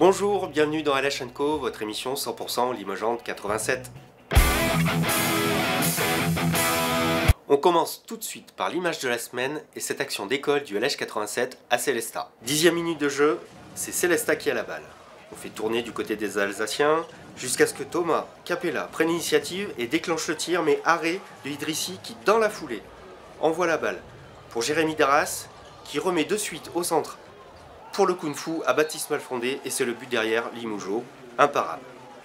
Bonjour, bienvenue dans LH & Co, votre émission 100% Limoges 87. On commence tout de suite par l'image de la semaine et cette action d'école du LH 87 à Célestat. 10e minute de jeu, c'est Célestat qui a la balle. On fait tourner du côté des Alsaciens jusqu'à ce que Thomas Capella prenne l'initiative et déclenche le tir, mais arrêt de Idrissi qui, dans la foulée, envoie la balle pour Jérémy Darras qui remet de suite au centre pour le Kung Fu à Baptiste Malfondé et c'est le but derrière, Limougeot, imparable.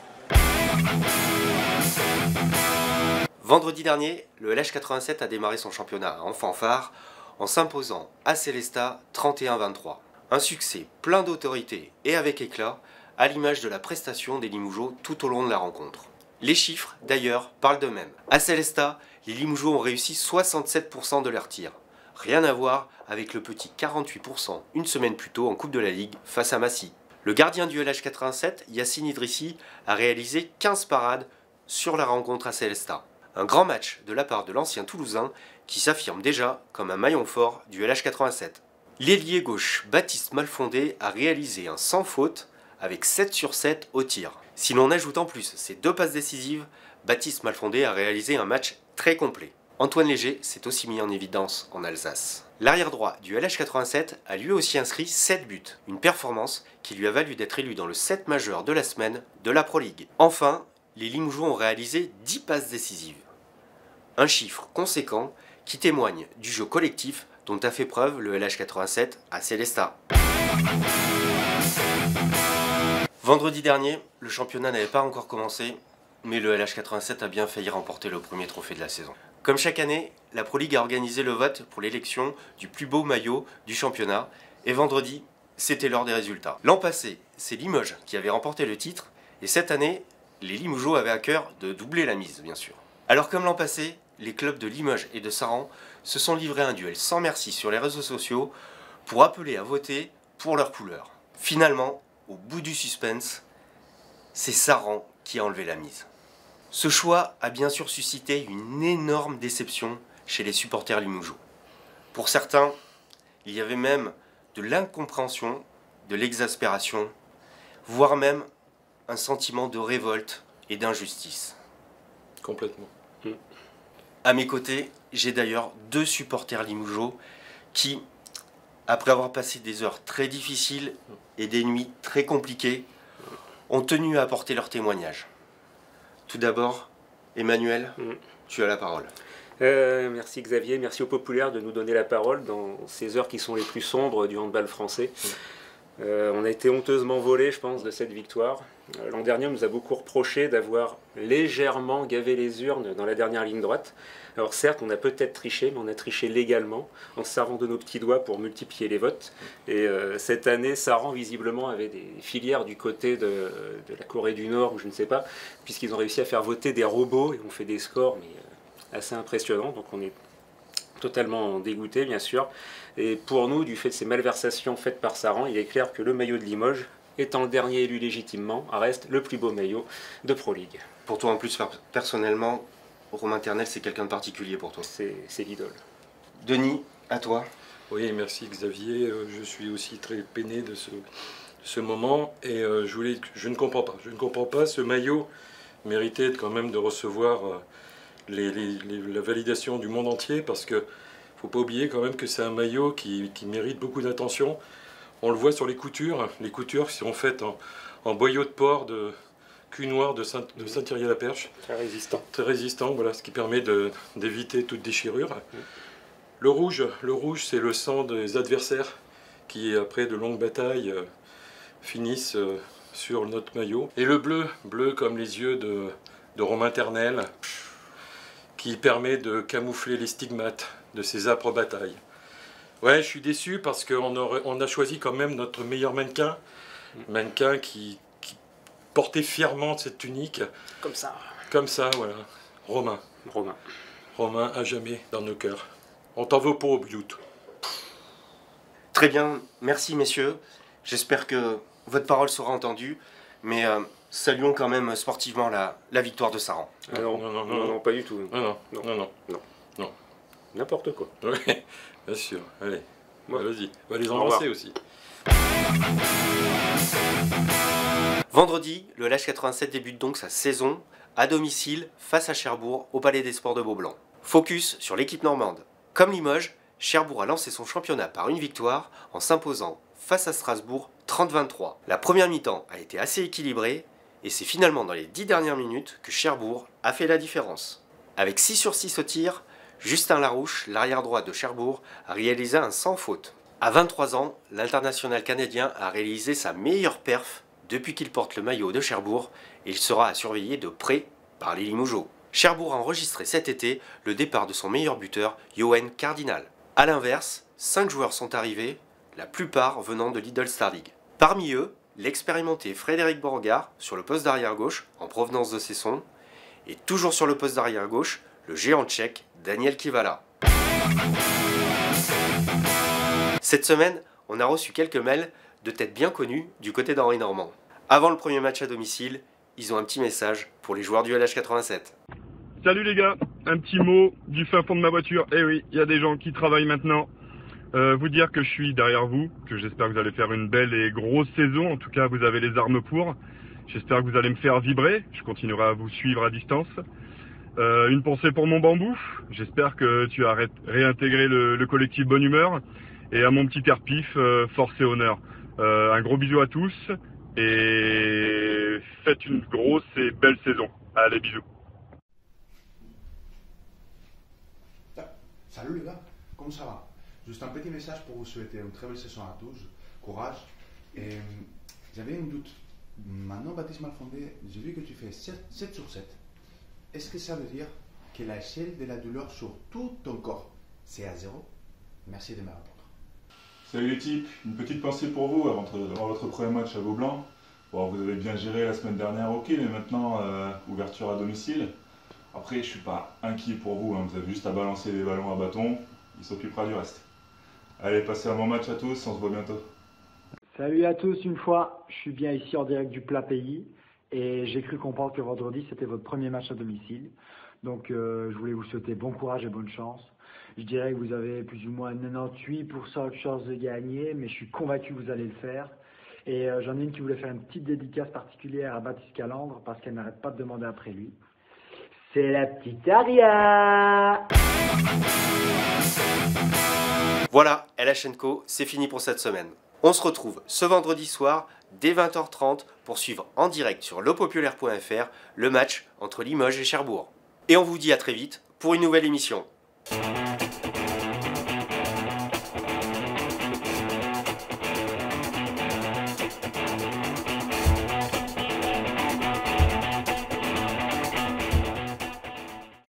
Vendredi dernier, le LH 87 a démarré son championnat en fanfare en s'imposant à Célestat 31-23. Un succès plein d'autorité et avec éclat, à l'image de la prestation des Limougeaux tout au long de la rencontre. Les chiffres, d'ailleurs, parlent d'eux-mêmes. À Célestat, les Limougeaux ont réussi 67% de leurs tirs. Rien à voir avec le petit 48% une semaine plus tôt en Coupe de la Ligue face à Massy. Le gardien du LH 87, Yacine Idrissi, a réalisé 15 parades sur la rencontre à Célestat. Un grand match de la part de l'ancien Toulousain qui s'affirme déjà comme un maillon fort du LH 87. L'ailier gauche Baptiste Malfondé a réalisé un sans faute avec 7 sur 7 au tir. Si l'on ajoute en plus ses 2 passes décisives, Baptiste Malfondé a réalisé un match très complet. Antoine Léger s'est aussi mis en évidence en Alsace. L'arrière droit du LH 87 a lui aussi inscrit 7 buts, une performance qui lui a valu d'être élu dans le 7 majeur de la semaine de la Pro League. Enfin, les Limougeaux ont réalisé 10 passes décisives. Un chiffre conséquent qui témoigne du jeu collectif dont a fait preuve le LH 87 à Célestat. Vendredi dernier, le championnat n'avait pas encore commencé, mais le LH 87 a bien failli remporter le premier trophée de la saison. Comme chaque année, la Pro League a organisé le vote pour l'élection du plus beau maillot du championnat, et vendredi, c'était l'heure des résultats. L'an passé, c'est Limoges qui avait remporté le titre, et cette année, les Limougeaux avaient à cœur de doubler la mise, bien sûr. Alors comme l'an passé, les clubs de Limoges et de Saran se sont livrés à un duel sans merci sur les réseaux sociaux pour appeler à voter pour leur couleur. Finalement, au bout du suspense, c'est Saran qui a enlevé la mise. Ce choix a bien sûr suscité une énorme déception chez les supporters limougeaux. Pour certains, il y avait même de l'incompréhension, de l'exaspération, voire même un sentiment de révolte et d'injustice. Complètement. À mes côtés, j'ai d'ailleurs 2 supporters limougeaux qui, après avoir passé des heures très difficiles et des nuits très compliquées, ont tenu à apporter leur témoignage. Tout d'abord, Emmanuel, tu as la parole. Merci Xavier, merci aux populaires de nous donner la parole dans ces heures qui sont les plus sombres du handball français. On a été honteusement volés, je pense, de cette victoire. L'an dernier, on nous a beaucoup reproché d'avoir légèrement gavé les urnes dans la dernière ligne droite. Alors certes, on a peut-être triché, mais on a triché légalement, en se servant de nos petits doigts pour multiplier les votes. Et cette année, Saran, visiblement, avait des filières du côté de la Corée du Nord, ou je ne sais pas, puisqu'ils ont réussi à faire voter des robots, et ont fait des scores mais, assez impressionnants. Donc on est totalement dégoûté, bien sûr. Et pour nous, du fait de ces malversations faites par Saran, il est clair que le maillot de Limoges, étant le dernier élu légitimement, reste le plus beau maillot de Pro League. Pour toi en plus, personnellement, Romain Ternel, c'est quelqu'un de particulier pour toi. C'est l'idole. Denis, à toi. Oui, merci Xavier. Je suis aussi très peiné de ce moment et je ne comprends pas. Je ne comprends pas. Ce maillot méritait quand même de recevoir la validation du monde entier parce que faut pas oublier quand même que c'est un maillot qui mérite beaucoup d'attention. On le voit sur les coutures qui sont faites en boyau de porc de cul noir de Saint-Thierry-la-Perche. Très résistant. Très résistant, voilà, ce qui permet d'éviter toute déchirure. Le rouge, c'est le sang des adversaires qui, après de longues batailles, finissent sur notre maillot. Et le bleu comme les yeux de Romain Ternel, qui permet de camoufler les stigmates de ces âpres batailles. Ouais, je suis déçu parce qu'on a choisi quand même notre meilleur mannequin qui portait fièrement cette tunique. Comme ça. Comme ça, voilà. Romain à jamais dans nos cœurs. On t'en veut pas au but. Très bien, merci messieurs. J'espère que votre parole sera entendue, mais saluons quand même sportivement la victoire de Saran. Non, pas du tout. Non. N'importe quoi. Oui, bien sûr. Allez. Ouais. Vas-y, on va les embrasser aussi. Vendredi, le LH 87 débute donc sa saison à domicile face à Cherbourg au Palais des Sports de Beaublanc. Focus sur l'équipe normande. Comme Limoges, Cherbourg a lancé son championnat par une victoire en s'imposant face à Strasbourg 30-23. La première mi-temps a été assez équilibrée et c'est finalement dans les 10 dernières minutes que Cherbourg a fait la différence. Avec 6 sur 6 au tir, Justin Larouche, l'arrière droit de Cherbourg, a réalisé un sans faute. À 23 ans, l'international canadien a réalisé sa meilleure perf depuis qu'il porte le maillot de Cherbourg et il sera à surveiller de près par les Limougeaux. Cherbourg a enregistré cet été le départ de son meilleur buteur, Yoann Cardinal. A l'inverse, 5 joueurs sont arrivés, la plupart venant de Lidl Star League. Parmi eux, l'expérimenté Frédéric Beauregard sur le poste d'arrière gauche en provenance de Cesson et toujours sur le poste d'arrière gauche, le géant tchèque Daniel Kivala. Cette semaine, on a reçu quelques mails de têtes bien connues du côté d'Henri Normand. Avant le premier match à domicile, ils ont un petit message pour les joueurs du LH 87. Salut les gars, un petit mot du fin fond de ma voiture. Eh oui, il y a des gens qui travaillent maintenant. Vous dire que je suis derrière vous, que j'espère que vous allez faire une belle et grosse saison. En tout cas, vous avez les armes pour. J'espère que vous allez me faire vibrer. Je continuerai à vous suivre à distance. Une pensée pour mon bambou. J'espère que tu as réintégré le collectif Bonne Humeur. Et à mon petit air pif, force et honneur. Un gros bisou à tous. Et faites une grosse et belle saison. Allez, bisous. Salut les gars, comment ça va? Juste un petit message pour vous souhaiter une très belle saison à tous, courage. Et j'avais un doute. Maintenant, Baptiste Malfondé, j'ai vu que tu fais 7 sur 7. Est-ce que ça veut dire que l'échelle de la douleur sur tout ton corps, c'est à 0? Merci de me répondre. Salut les types, une petite pensée pour vous avant votre premier match à Beaublanc. Bon, vous avez bien géré la semaine dernière, ok, mais maintenant, ouverture à domicile. Après, je suis pas inquiet pour vous, hein. Vous avez juste à balancer les ballons à bâton, il s'occupera du reste. Allez, passez un bon match à tous, on se voit bientôt. Salut à tous, une fois, je suis bien ici en direct du plat pays et j'ai cru comprendre que vendredi c'était votre premier match à domicile. Donc je voulais vous souhaiter bon courage et bonne chance. Je dirais que vous avez plus ou moins 98% de chance de gagner, mais je suis convaincu que vous allez le faire. Et j'en ai une qui voulait faire une petite dédicace particulière à Baptiste Calandre parce qu'elle n'arrête pas de demander après lui. C'est la petite Aria. Voilà, LH & Co, c'est fini pour cette semaine. On se retrouve ce vendredi soir dès 20h30 pour suivre en direct sur lepopulaire.fr le match entre Limoges et Cherbourg. Et on vous dit à très vite pour une nouvelle émission.